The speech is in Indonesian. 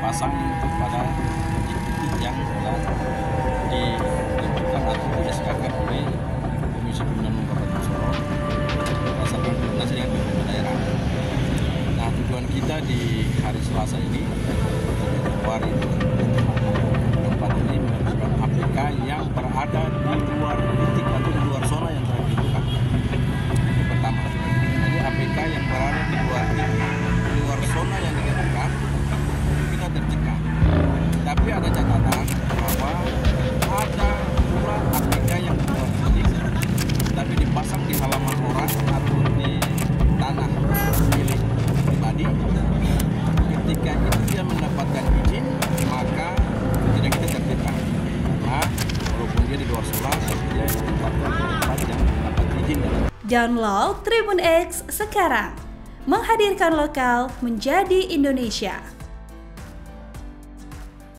dipasang pada titik yang telah ditentukan atau di-SK-kan oleh Komisi Pemilihan Umum Kabupaten Sorong berdasarkan koordinasi dengan pemerintah daerah. Nah, tujuan kita di hari Selasa ini, 1 Januari 2024 ini, meneruskan APK yang berada di luar titik atau di luar zona yang telah ditentukan. Yang pertama, jadi APK yang berada di luar titik, di luar zona yang ditentukan, kita tertipkan. Tapi ada catatan bahwa ada pula APK yang di luar titik, tapi dipasang di halaman orang atau di tanah milik pribadi. Ketika itu dia mendapatkan izin, maka tidak kita tertipkan. Karena walaupun dia di luar zona, tapi dia ditempatkan di tempat yang mendapat izin. Download Tribun X sekarang, menghadirkan lokal menjadi Indonesia.